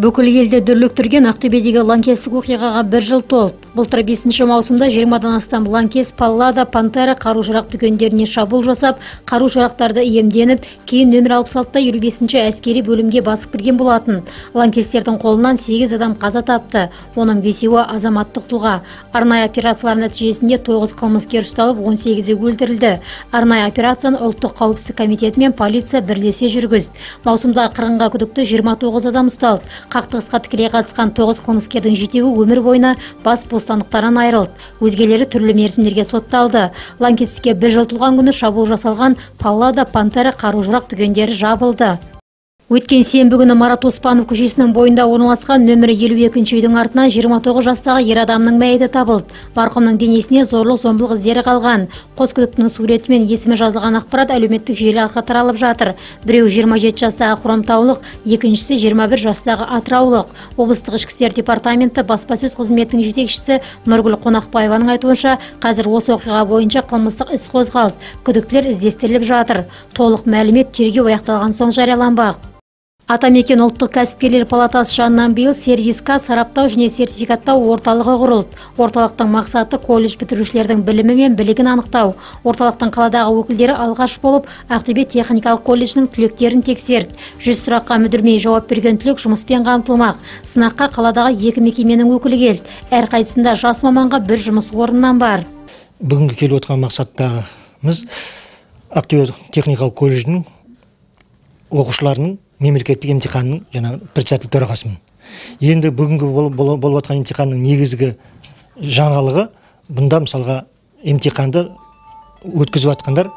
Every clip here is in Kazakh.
Бүкіл елді дүрліктірген Ақтөбедегі лаңкестік оқиғаға 1 жыл толды. Былтыр 5 маусымда 20-дан астам лаңкес Паллада, Пантера қару-жарақ дүкендеріне шабуыл жасап, қару-жарақтарды иемденіп, кейін нөмір 66-та 25-ші әскери бөлімге басып кірген болатын. Лаңкестердің қолынан 8 адам қаза тапты, оның 5-еуі азаматтық тұлға. Арнайы операциялар нәтижесінде 9 қылмыскер ұсталып, 18-і өлтірілді. Арнайы операцияны ұлттық қауіпсіздік комитеті мен полиция бірлесе жүргізді. Маусымда қырғынға күдікті 29 адам ұсталды. Қақтығысқа тікелей қатысқан 9 қылмыскердің 7-еуі өмір бойына бас бостандықтарынан айырылды. Өзгелері түрлі мерзімдерге сотталды. Лаңкестікке 1 жыл толған күні шабуыл жасалған Паллада, Пантера қару-жарақ дүкендері жабылды. Өткен сенбі күні Марат Оспанов көшесінің бойында орналасқан нөмірі 52-ші үйдің артынан 29 жастағы ер адамның мәйіті табылды. Марқұмның денесіне зорлық-зомбылық іздері қалған. Қос күдіктінің суреті мен есімі жазылған ақпарат әлеуметтік желі арқылы таралып жатыр. Біреуі 27 жастағы хромтаулық, екіншісі 21 жастағы атыраулық. Облыстық ішкі істер департаменті баспасөз қызметінің жетекшісі Нұргүл Қонақбаеваның айтуынша, қазір осы оқиға бойынша қылмыстық іс қозғалды. Күдіктілер іздестіріліп жатыр. Толық мәлімет тергеу аяқталған соң жарияланбақ. Атамекен ұлттық кәсіпкерлер палатасы жанынан биыл сервисқа сараптау және сертификаттау орталығы құрылды. Орталықтың мақсаты колледж бітірушілердің білімі мен білігін анықтау. Орталықтың қаладағы өкілдері алғаш болып Ақтөбе техникалық колледжінің түлектерін тексерді. 100 сұраққа мүдірмей жауап берген түлек жұмыспен қамтылмақ. Сынаққа қаладағы 2 мекеменің өкілі келді. Әрқайсысында жас маманға 1 жұмыс орнынан бар. Бүгінгі келіп отырған мақсаттарымыз Ақтөбе техникалық колледжінің оқушыларының мемлекеттік емтиханның председатель төрағасымын. Енді бүгінгі болып жатқан емтиханның негізгі жаңалығы, бұнда мысалға емтиханды өткізіп жатқандар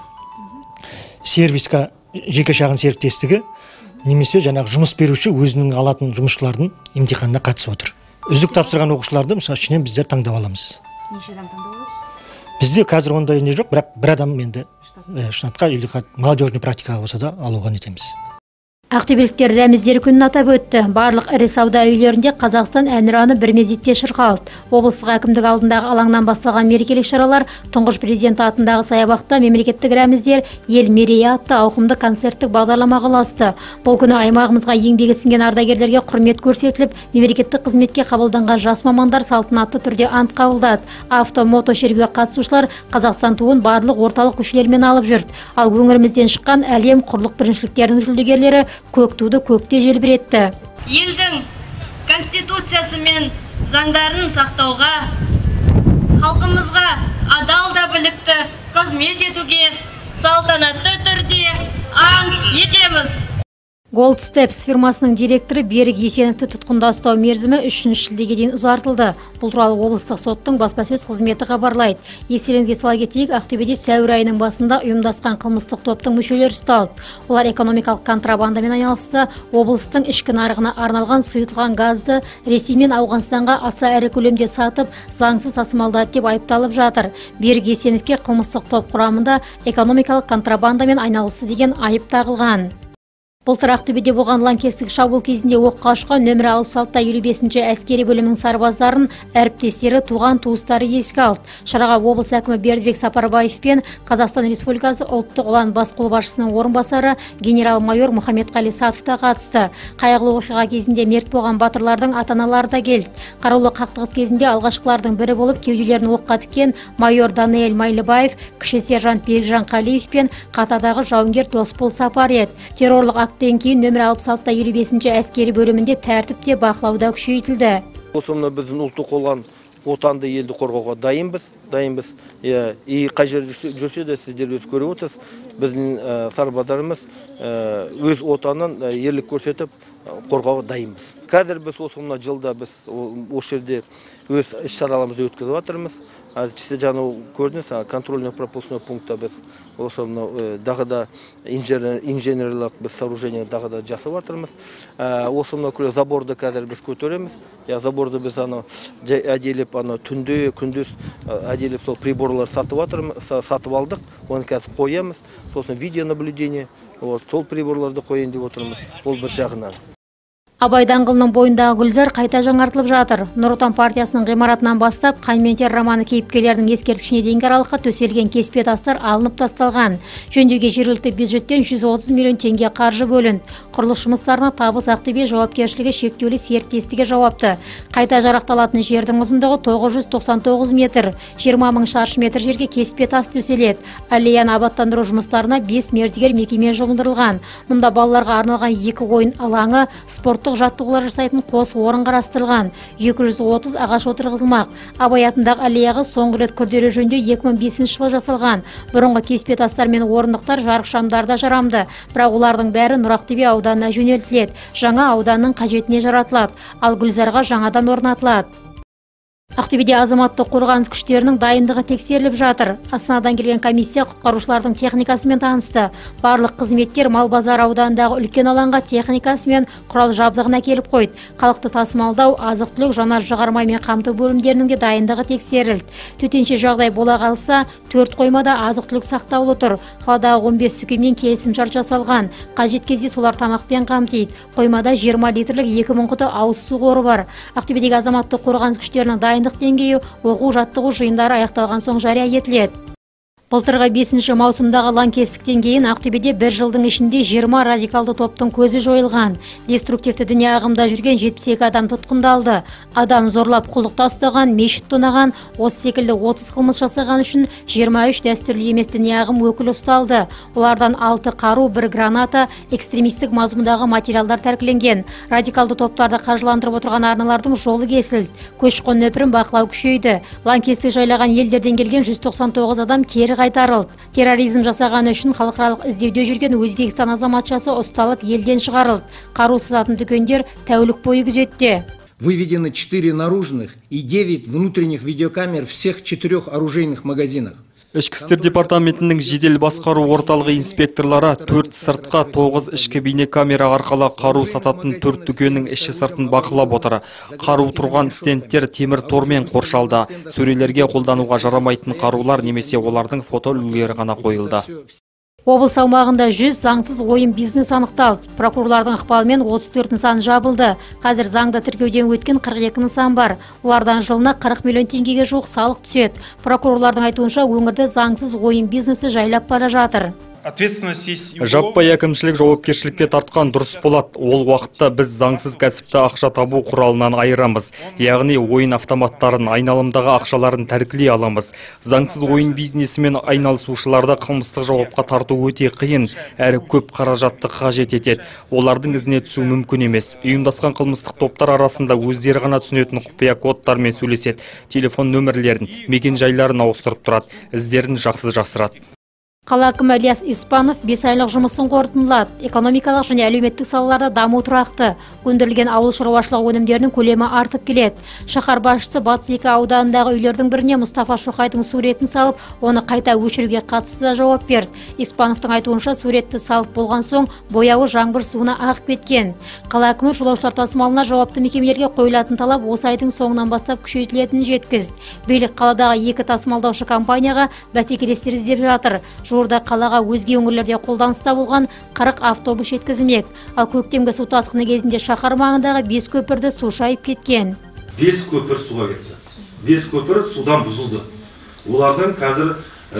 сервисқа жеке шағын серіктестігі немесе жұмыс беруші өзінің алатын жұмысшылардың емтиханына қатысып отыр. Үздік тапсырған оқушыларды мысалы ішінен біздер таңдап аламыз. Неше адам таңдап аласыз? Бізде қазір ондай не жоқ, бірақ бір адам енді штатқа или молодежный практикаға болса да алуға нетеміз. Ақтөбеліктер рәміздер күнін атап өтті. Барлық ірі сауда үйлерінде Қазақстан әнұраны бір мезетте шырқалды. Облыстық әкімдік алдындағы алаңнан басталған мерекелік шаралар тұңғыш президент атындағы саябақта мемлекеттік рәміздер ел мерейі атты ауқымды концерттік бағдарламаға ұласты. Бұл күні аймағымызға еңбегі сіңген ардагерлерге құрмет көрсетіліп, мемлекеттік қызметке қабылданған жас мамандар салтанатты түрде ант қабылдады. Авто-мото шеруге қатысушылар Қазақстан туын барлық орталық көшелермен алып жүрді. Ал өңірімізден шыққан әлем құрлық біріншіліктерінің жүлдегерлері көк туды көкте желбіретті. Елдің конституциясы мен заңдарын сақтауға, халқымызға адал да білікті қызмет етуге салтанатты түрде ант етеміз. Gold Steps фирмасының директоры Берік Есеновті тұтқында ұстау мерзімі 3 шілдеге дейін ұзартылды. Бұл туралы облыстық соттың баспасөз қызметі хабарлайды. Естеріңізге сала кетейік, Ақтөбеде сәуір айының басында ұйымдасқан қылмыстық топтың мүшелері ұсталды. Олар экономикалық контрабандамен айналысты, облыстың ішкі нарығына арналған сұйытылған газды Ресей мен Ауғанстанға аса ірі көлемде сатып, заңсыз тасымалдады деп айыпталып жатыр. Берік Есеновке қылмыстық топ құрамында экономикалық контрабандамен айналысты деген айып тағылған. Былтыр Ақтөбеде болған лаңкестік шабуыл кезінде оққа ұшқан нөмірі 66-та 55-ші әскери бөлімінің сарбаздарын әріптестері, туған туыстары еске алды. Шараға облыс әкімі Бердібек Сапарбаев пен Қазақстан Республикасы ұлттық ұлан бас қолбасшысының орынбасары генерал-майор Мұхаммедқали Сатов та қатысты. Қайғылы оқиға кезінде мерт болған батырлардың ата-аналары да келді. Қарулы қақтығыс кезінде алғашқылардың бірі болып кеуделерін оққа тіккен майор Даниэль Майлыбаев, кіші сержант Берікжан Қалиев пен қатардағы жауынгер Досбол Сапар еді. Террорлық акттен кейін нөмірі 66-та 55-ші әскери бөлімінде тәртіпте бақылауда күшейтілді. Осында біздің ұлттық olan отанды елді қорғауға дайынбыз. Қай жерде жүрсе де сіздер өз көріп отырсыз. Біздің сарбаздарымыз өз отанын ерлік көрсетіп қорғауға дайынбыз. Қазір біз осында жылда біз осы жерде өз іс-шараларымызды өткізіп жатырмыз. Чисто көрдіңіз, контрольно-пропускной пунктта біз осында дағыда инженерлік біз сооружение дағыда жасап жатырмыз. Осында заборды қазір біз көтереміз. Заборды біз әделеп түнде, күндіз әделеп сол приборлар сатып алдық. Оны қазір қоямыз. Сосын видеонаблюдение, сол приборларды қойын деп отырмыз. Ол бір жағынан. Абай даңғылының бойындағы гүлзар қайта жаңартылып жатыр. Нұр Отан партиясының ғимаратынан бастап Қаймен-тер романы кейіпкерлерінің ескерткішіне дейінгі аралыққа төселген кеспе тастар алынып тасталған. Жөндеуге жергілікті бюджеттен 130 миллион теңге қаржы бөлінді. Құрылыс жұмыстарына Табыс Ақтөбе жауапкершілігі шектеулі серіктестігі жауапты. Қайта жарақталатын жердің ұзындығы 999 метр, 20 мың шаршы метр жерге кеспе тас төселеді. Аллеяны абаттандыру жұмыстарына 5 мердігер мекеме жұмылдырылған. Мұнда балаларға арналған 2 ойын алаңы, спорттық жаттығулар жасайтын қос орын қарастырылған. 230 ағаш отырғызылмақ. Абай атындағы аллеяға соңғы рет күрделі жөндеу 2005 жылы жасалған. Бұрынғы кеспе тастар мен орындықтар жарық шамдарда жарамды, бірақ олардың бәрі Нұр Ақтөбе ауданына жөнелтіледі. Жаңа ауданның қажетіне жаратылады, ал гүлзарға жаңадан орнатылады. Ақтөбеде азаматтық қорғаныс күштерінің дайындығы тексеріліп жатыр. Астанадан келген комиссия құтқарушылардың техникасымен танысты. Барлық қызметтер Малбазар ауданындағы үлкен алаңға техникасымен құрал жабдығын әкеліп қойды. Халықты тасымалдау, азық-түлік, жанар-жағармаймен қамту бөлімдерінің де дайындығы тексерілді. Төтенше жағдай бола қалса, 4 қоймада азық-түлік сақтаулы тұр. Қаладағы 15 сүкеммен келісімшарт жасалған. Қажет кезде солар тамақпен қамтиды. Қоймада 20 литрлік 2000 құты ауыз су қоры бар. Ақтөбедегі азаматтық қорғаныс күштерінің дайындық деңгейі оқу-жаттығу жиындары аяқталған соң жария етіледі. Былтырғы 5 маусымдағы лаңкестіктен кейін Ақтөбеде бір жылдың ішінде 20 радикалды топтың көзі жойылған. Деструктивті діни ағымда жүрген 72 адам тұтқындалды. Адам зорлап құлдықта ұстаған, мешіт тонаған, осы секілді 30 қылмыс жасаған үшін 23 дәстүрлі емес діни ағым өкілі ұсталды. Олардан 6 қару, 1 граната, экстремистік мазмұндағы материалдар тәркіленген. Радикалды топтарды қаржыландырып отырған арналардың жолы кесілді. Көші-қон нөпірін бақылау күшейді. Лаңкестік жайлаған елдерден келген 199 адам кері қайтарылды. Терроризм жасағаны үшін халықаралық іздеуде жүрген Өзбекстан азаматшасы ұсталып елден шығарылды. Қару сататын дүкендер тәулік бойы күзетте. Выведены 4 наружных и 9 внутренних видеокамер всех 4 оружейных магазинах. Ішкі істер департаментінің жедел басқару орталығы инспекторлары 4 сыртқа 9 ішкі бейнекамера арқылы қару сататын 4 дүкеннің іші сыртын бақылап отыр. Қару тұрған стендтер темір тормен қоршалды. Сөрелерге қолдануға жарамайтын қарулар немесе олардың фотоүлгілері ғана қойылды. Облыс аумағында 100 заңсыз ойын бизнес анықталды. Прокурорлардың ықпалымен 34 нысан жабылды. Қазір заңда тіркеуден өткен 42 нысан бар. Олардан жылына 40 миллион теңгеге жуық салық түседі. Прокурорлардың айтуынша өңірде заңсыз ойын бизнесі жайлап бара жатыр. Жаппай әкімшілік жауапкершілікке тартқан дұрыс болады. Ол уақытта біз заңсыз кәсіпті ақша табу құралынан айырамыз. Яғни ойын автоматтарын, айналымдағы ақшаларын тәркілей аламыз. Заңсыз ойын бизнесімен айналысушыларды қылмыстық жауапқа тарту өте қиын, әрі көп қаражатты қажет етеді. Олардың ізіне түсу мүмкін емес. Ұйымдасқан қылмыстық топтар арасында өздері ғана түсінетін құпия кодтармен сөйлеседі. Телефон нөмірлерін, мекен жайларын ауыстырып тұрады. Іздерін жақсы жасырады. Қала әкімі Ильяс Испанов 5 айлық жұмысын қорытындылады. Экономикалық және әлеуметтік салаларда даму тұрақты. Өндірілген ауыл шаруашылығы өнімдерінің көлемі артып келеді. Шаһар басшысы Батыс 2 ауданындағы үйлердің біріне Мұстафа Шоқайдың суретін салып, оны қайта өшіруге қатысты да жауап берді. Испановтың айтуынша суретті салып болған соң бояуы жаңбыр суына ағып кеткен. Қала әкімі жолаушылар тасымалына жауапты мекемелерге қойылатын талап осы айдың соңынан бастап күшейтілетінін жеткізді. Билік қаладағы 2 тасымалдаушы компанияға бәсекелестер іздеп жатыр. Жуырда қалаға өзге өңірлерде қолданыста болған 40 автобус жеткізілмек. Ал көктемгі су тасқыны кезінде шаһар маңындағы 5 көпірді су шайып кеткен. 5 көпір суға кетті. 5 көпір судан бұзылды. Олардың қазір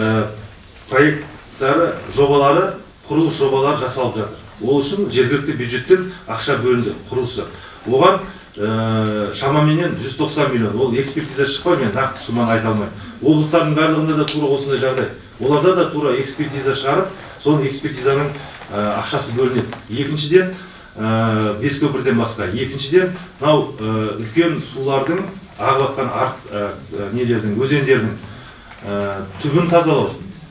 проекттары, жобалары, құрылыс жобалары жасалып жатыр. Ол үшін жергілікті бюджеттен ақша бөлінді, құрылысы. Оған шамаменен 190 миллион. Ол экспертиза шықпай, мен нақты суманы айта алмаймын. Облыстардың барлығында да тура осындай жағдай. Оларда да тура экспертиза шығарып, соның экспертизаның ақшасы бөлінеді. Екіншіден, 5 көпірден басқа. Екіншіден, мынау үлкен сулардың ағылатқан нелердің, өзендердің түбін тазалау,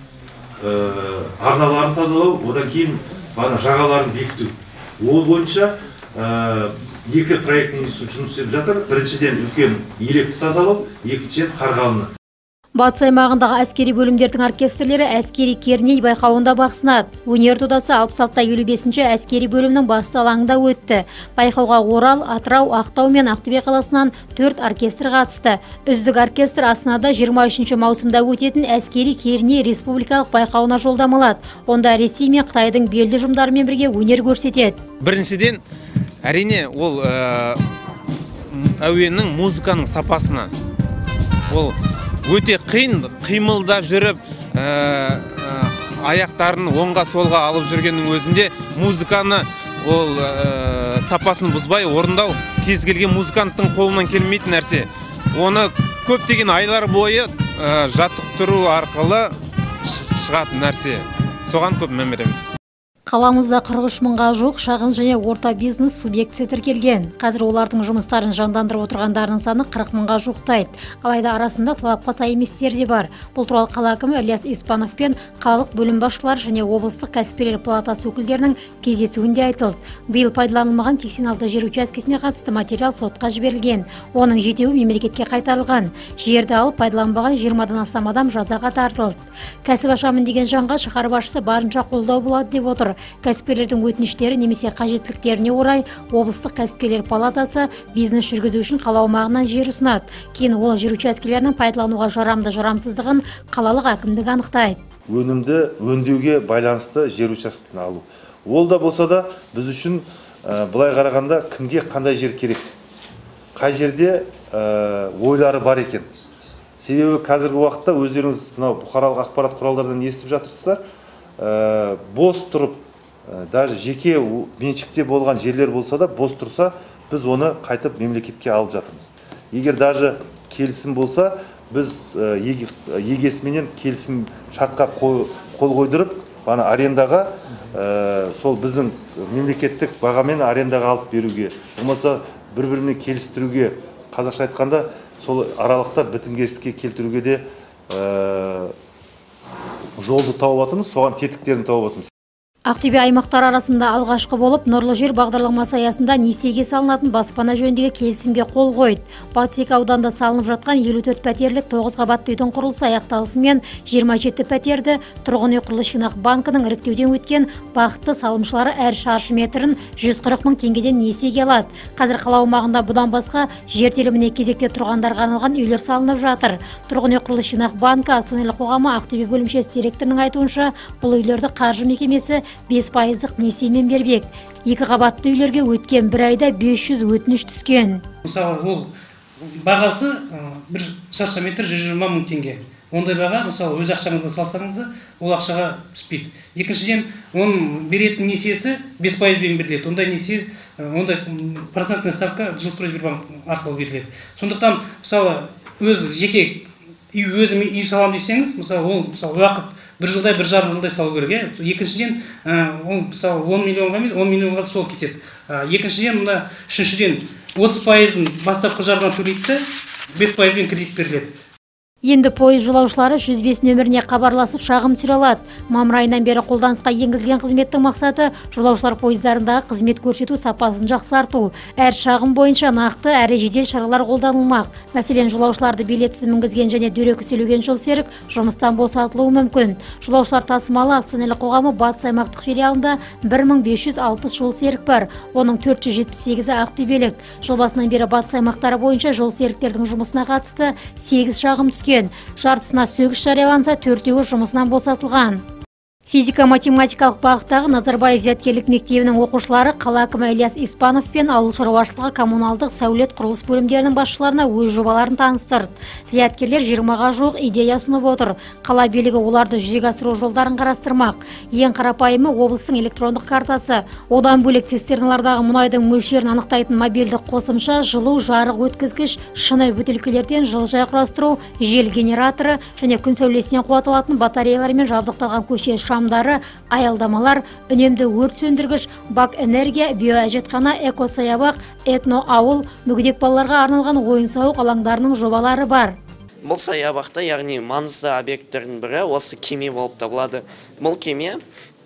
арналарын тазалау, одан кейін жағаларын бекіту. Ол бойынша 2 проектінің жұмыс істеп жатыр. Біріншіден үлкен електі тазалау, екіншіден қарғалыны. Батыс аймағындағы әскери бөлімдердің оркестрлері әскери керней байқауында бақ сынады. Өнер додасы 66-55 әскери бөлімнің басты алаңында өтті. Байқауға Орал, Атырау, Ақтау мен Ақтөбе қаласынан 4 оркестр қатысты. Үздік оркестр Астанада 23 маусымда өтетін әскери керней республикалық байқауына жолдама алады. Онда Ресей мен Қытайдың белді ұжымдарымен бірге өнер көрсетеді. Біріншіден Әрине, ол әуеннің музыканың сапасына. Ол өте қиын, қимылда жүріп, аяқтарын оңға солға алып жүргеннің өзінде музыканы ол сапасын бұзбай орындау кез келген музыканттың қолынан келмейтін нәрсе. Оны көптеген айлар бойы жаттықтыру арқылы шығатын нәрсе. Соған көп мән береміз. Қаламызда 43 мыңға жуық шағын және орта бизнес субъектісі тіркелген. Қазір олардың жұмыстарын жандандырып отырғандарының саны 40 мыңға жуықтайды. Алайда арасында талапқа сай еместер де бар. Бұл туралы қала әкімі Ильяс Испанов пен қалалық бөлім басшылары және облыстық кәсіпкерлер палатасы өкілдерінің кездесуінде айтылды. Биыл пайдаланылмаған 86 жер учаскесіне қатысты материал сотқа жіберілген. Оның 7-і мемлекетке қайтарылған. Жерді алып пайдаланбаған 20-дан астам адам жазаға тартылды. Кәсіп ашамын деген жанға шаһар басшысы барынша қолдау болады деп отыр. Кәсіпкерлердің өтініштері немесе қажеттіліктеріне орай облыстық кәсіпкерлер палатасы бизнес жүргізу үшін қала аумағынан жер ұсынады. Кейін ол жер учаскелерінің пайдалануға жарамды жарамсыздығын қалалық әкімдік анықтайды. Өнімді өңдеуге байланысты жер учаскесін алу. Ол да болса да біз үшін былай қарағанда кімге қандай жер керек? Қай жерде ойлары бар екен? Себебі қазіргі уақытта өздеріңіз мынау бұқаралық ақпарат құралдарынан естіп жатырсыздар. Бос тұрып, даже жеке меншікте болған жерлер болса да, бос тұрса, біз оны қайтып мемлекетке алып жатырмыз. Егер даже келісім болса, біз егесіменен келісім шартқа қол қойдырып, бана арендаға, сол біздің мемлекеттік бағамен арендаға алып беруге, болмаса бір-біріне келістіруге, қазақша айтқанда, сол аралықта бітімгершілікке келтіруге де жолды тауып жатырмыз, соған тетіктерін тауып жатырмыз. Ақтөбе аймақтар арасында алғашқы болып Нұрлы жер бағдарламасы аясында несиеге салынатын баспана жөніндегі келісімге қол қойды. Батыс ауданында салынып жатқан 54 пәтерлік 9 қабатты үйдің құрылысы аяқталысымен 27 пәтерді тұрғын үй құрылыс жинақ банкінің іріктеуден өткен бақытты салымшылары әр шаршы метрін 140 мың теңгеден несиеге алады. Қазір қала аумағында бұдан басқа жер теліміне кезекте тұрғандарға арналған үйлер салынып жатыр. Тұрғын үй құрылыс жинақ банкі акционерлік қоғамы Ақтөбе бөлімшесі директорының айтуынша, бұл үйлерді қаржы мекемесі 5% несиемен бербек. 2 қабатты үйлерге өткен бір айда 500 өтініш түскен. Мысалы, ол бағасы бір шаршы метр 120 мың теңге. Ондай баға, мысалы, өз ақшаңызға салсаңыз, ол ақшаға түспейді. Екіншіден, оның беретін несиесі 5%-бен беріледі. Ондай несие, ондай процентная ставка Жилстройсбербанк арқылы беріледі. Сондықтан, мысалы, өз жеке өзім үй салам десеңіз, мысалы, ол уақыт бір жылдай, бір жарым жылдай салу керек. Екіншіден, ол мысалы 10 миллионға емес, 10 миллионға сол кетеді. Екіншіден, үшіншіден 30%-ын бастапқы жарғынан төлейді, 5%-бен кредит беріледі. Енді пойыз жолаушылары 105 нөміріне хабарласып шағым түсіре алады. Мамыр айынан бері қолданысқа енгізілген қызметтің мақсаты жолаушылар пойыздарындағы қызмет көрсету сапасын жақсарту. Әр шағым бойынша нақты әрі жедел шаралар қолданылмақ. Мәселен, жолаушыларды билетсіз мінгізген және дөрекі сөйлеген жолсерік жұмыстан босатылуы мүмкін. Жолаушылар тасымалы акционерлік қоғамы Батыс аймақтық филиалында 1560 жолсерік бар. Оның 478-і ақтөбелік. Жыл басынан бері Батыс аймақтары бойынша жолсеріктердің жұмысына қатысты 8 шағым түскен. Жартысына сөгіс жарияланса, 4-еуі жұмысынан босатылған. Физика-математикалық бағыттағы Назарбаев зияткерлік мектебінің оқушылары қала әкімі Ильяс Испанов пен ауыл шаруашылығы коммуналдық сәулет құрылыс бөлімдерінің басшыларына өз жобаларын таныстырды. Зияткерлер 20-ға жуық идея ұсынып отыр. Қала билігі оларды жүзеге асыру жолдарын қарастырмақ. Ең қарапайымы облыстың электрондық картасы. Одан бөлек цистерналардағы мұнайдың мөлшерін анықтайтын мобильдік қосымша, жылу, жарық өткізгіш, шыны бөтелкелерден жылыжай құрастыру, жел генераторы және күн сәулесінен қуатылатын батареялармен жабдықталған көше шамдары, аялдамалар, үнемді өрт сөндіргіш, бак энергия, биоәжетхана, эко-саябақ, этно-ауыл, мүгедек балаларға арналған ойын-сауық алаңдарының жобалары бар. Бұл саябақта, яғни маңызды объекттердің бірі осы кеме болып табылады. Бұл кеме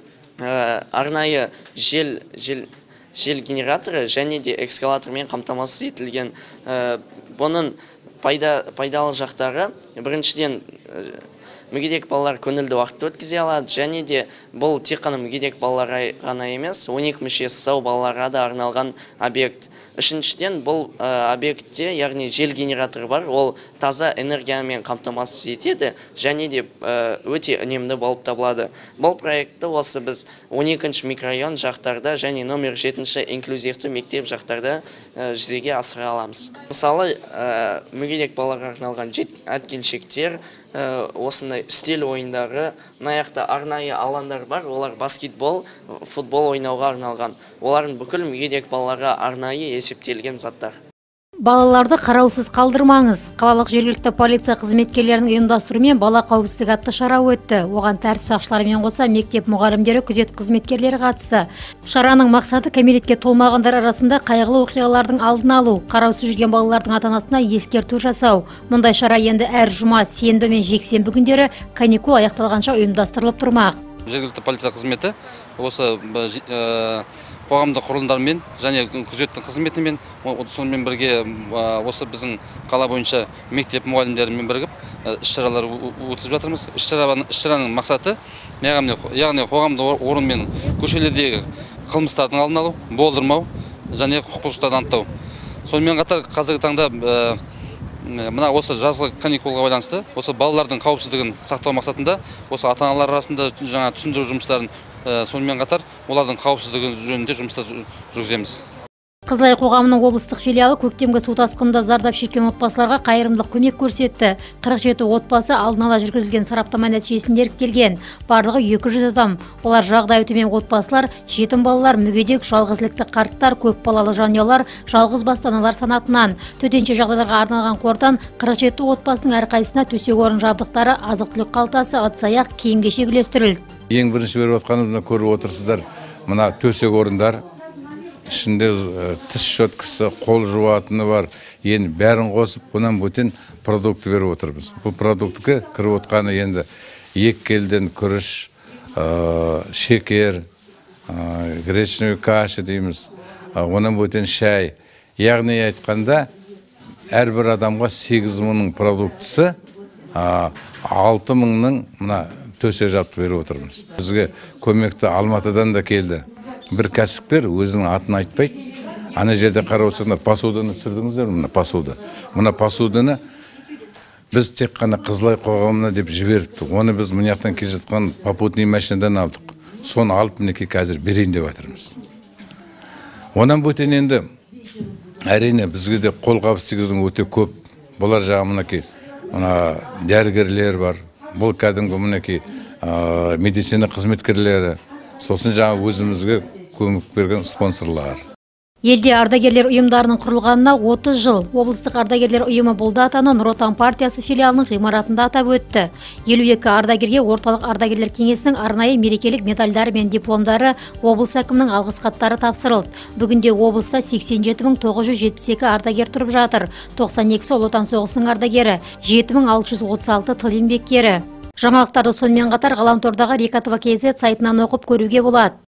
арнайы жел генераторы және де экскаватормен қамтамасыз етілген. Бұның пайдалы жақтары біріншіден мүгедек балалар көңілді уақытты өткізе алады, және де бұл тек қана мүгедек балаларға ғана емес, 12 мүшесі сау балаларға да арналған объект. Үшіншіден, бұл объектте, яғни жел генераторы бар, ол таза энергиямен қамтамасыз етеді, және де өте үнемді болып табылады. Бұл проектті осы біз 12-ші микрорайон жақтарда және номер 7-ші инклюзивті мектеп жақтарда жүзеге асыра аламыз. Мысалы, мүгедек балаларға арналған жеткіншектер, осындай үстел ойындары, мына арнайы алаңдар бар, олар баскетбол, футбол ойнауға арналған. Олардың бүкіл мүгедек балаларға арнайы есептелген заттар. Балаларды қараусыз қалдырмаңыз. Қалалық жергілікті полиция қызметкерлерінің ұйымдастыруымен бала қауіпсіздігі атты шара өтті. Оған тәртіп сақшыларымен қоса мектеп мұғалімдері, күзет қызметкерлері қатысты. Шараның мақсаты кәмелетке толмағандар арасында қайғылы оқиғалардың алдын алу, қараусыз жүрген балалардың ата-анасына ескерту жасау. Мұндай шара енді әр жұма, сенбі мен жексенбі күндері каникул аяқталғанша ұйымдастырылып тұрмақ. Жергілікті полиция қызметі осы қоғамдық құрылымдармен және күзеттің қызметімен, сонымен бірге осы біздің қала бойынша мектеп мұғалімдерімен бірігіп іс-шаралар өткізіп жатырмыз. Іс-шараның мақсаты, яғни қоғамдық орын мен көшелердегі қылмыстардың алдын алу, болдырмау және құқық бұзушылықтарды анықтау. Сонымен қатар қазіргі таңда мына осы жазғы каникулға байланысты осы балалардың қауіпсіздігін сақтау мақсатында осы ата-аналар арасында жаңа түсіндіру жұмыстарын, сонымен қатар олардың қауіпсіздігі жөнінде жұмыстар жүргіземіз. Қызылай қоғамының облыстық филиалы көктемгі су тасқынында зардап шеккен отбасыларға қайырымдылық көмек көрсетті. 47 отбасы алдын ала жүргізілген сараптама нәтижесінде іріктелген. Барлығы 200 адам. Олар жағдайы төмен отбасылар, жетім балалар, мүгедек, жалғызілікті қарттар, көп балалы жанұялар, жалғыз басты аналар санатынан. Төтенше жағдайларға арналған қордан 47 отбасының әрқайсысына төсек орын жабдықтары, азық-түлік қалтасы, ыдыс-аяқ, киім-кешек үлестірілді. Ең бірінші беріп отқанымызды көріп отырсыздар. Мына төсек орындар, ішінде тіс щеткасы, қол жуатыны бар. Енді бәрін қосып, бұнан бөтен продукты беріп отырмыз. Бұл продуктікі кіріп отқаны енді 2 келден күріш, шекер, гречневый каша дейміз, онан бөтен шай. Яғни айтқанда, әрбір адамға 8.000-ның продуктысы 6.000-ның мына төсек жабдық беріп отырмыз. Бізге көмекті Алматыдан да келді. Бір кәсіпкер өзінің атын айтпайды. Ана жерде қараусыздар, посуданы түсірдіңіздер, мына посуда. Мына посуданы біз тек қана Қызылай қоғамына деп жіберіпті. Оны біз мұнияқтан келе жатқан попутный машинадан алдық. Соны алып мінеке қазір берейін деп жатырмыз. Онан бөтен енді әрине бізге де қолғабыстығымыздың өте көп. Бұлар жағы мінеке дәрігерлер бар. Бұл кәдімгі мінеке медицина қызметкерлері. Сосын жаңа өзімізге көмек берген спонсорлар. Елде ардагерлер ұйымдарының құрылғанына 30 жыл. Облыстық ардагерлер ұйымы бұл датаны Нұр Отан партиясы филиалының ғимаратында атап өтті. 52 ардагерге орталық ардагерлер кеңесінің арнайы мерекелік медальдары мен дипломдары, облыс әкімінің алғыс хаттары тапсырылды. Бүгінде облыста 87.972 ардагер тұрып жатыр. 92-сі Ұлы Отан соғысының ардагері, 7.636 тыл еңбеккері. Жаңалықтарды сонымен қатар ғаламтордағы Рекатова KZ сайтынан оқып көруге болады.